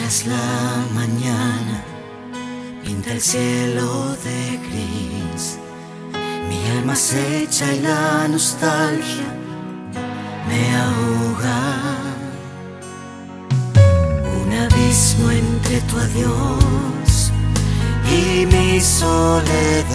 Mientras la mañana pinta el cielo de gris, mi alma acecha y la nostalgia me ahoga. Un abismo entre tu adiós y mi soledad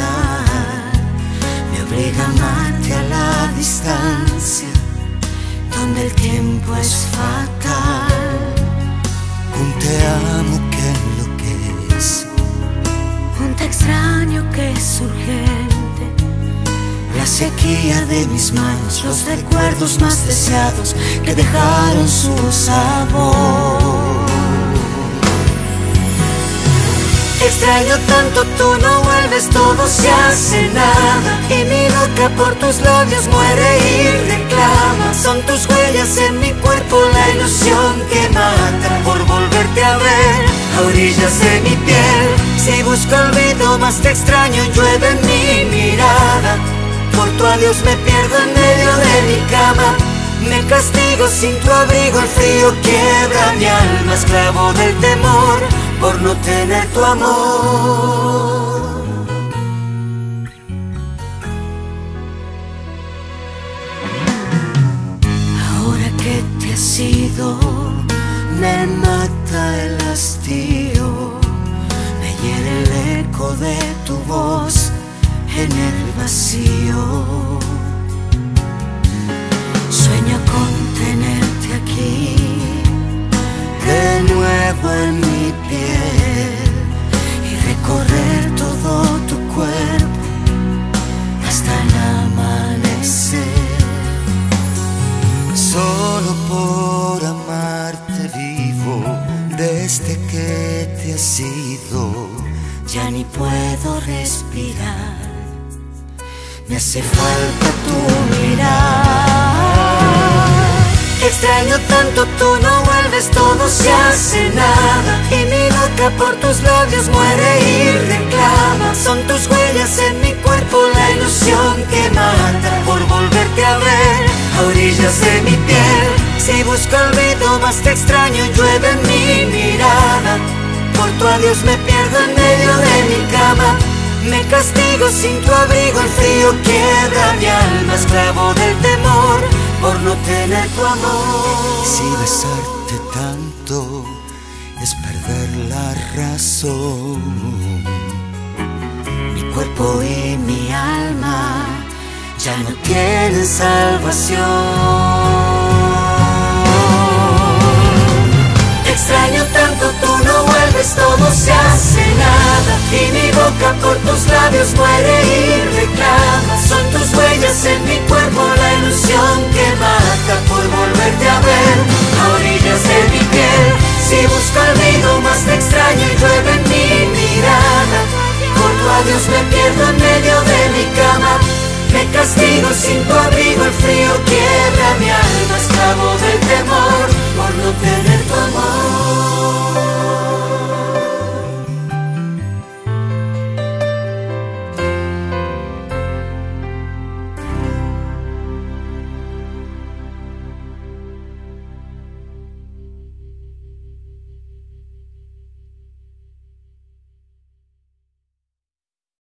me obliga a amarte a la distancia, donde el tiempo es fatal. Un te amo que enloquece, un te extraño que es urgente, la sequía de mis manos, los recuerdos más deseados que dejaron su sabor. Te extraño tanto, tú no vuelves, todo se hace nada, y mi boca por tus labios muere y reclama. Son tus huellas en mi cuerpo, la ilusión que mata por volverte a ver a orillas de mi piel. Si busco olvido, más te extraño, llueve en mi mirada. Por tu adiós me pierdo en medio de mi cama. Me castigo sin tu abrigo, el frío quiebra mi alma, esclavo del temor por no tener tu amor. Ahora que te has ido, me mata el hastío, me hiere el eco de tu voz en el vacío. Sueño con tenerte aquí, de nuevo en mi piel, y recorrer todo tu cuerpo hasta el amanecer. Solo por amarte vivo, desde que te has ido, ya ni puedo respirar. Me hace falta tu mirar. Te extraño tanto, tú no vuelves, todo se hace nada, y mi boca por tus labios muere y reclama. Son tus huellas en mi cuerpo, la ilusión que mata por volverte a ver a orillas de mi piel. Si busco olvido, más te extraño, llueve en mi mirada. Por tu adiós me pierdo en medio de mi cama. Me castigo sin tu abrigo, el frío quiebra mi alma, esclavo del temor por no tener tu amor. Si besarte tanto es perder la razón, mi cuerpo y mi alma ya no tienen salvación. Te extraño tanto, tú no vuelves, todo se hace nada, y mi boca por tus labios muere y reclama. Son tus huellas en mi cuerpo, la ilusión que mata por volverte a ver a orillas de mi piel. Si busco olvido, más te extraño y llueve en mi mirada. Por tu adiós me pierdo en medio de mi cama. Me castigo sin tu abrigo, el frío quiebra mi alma, esclavo del temor por no tener tu amor.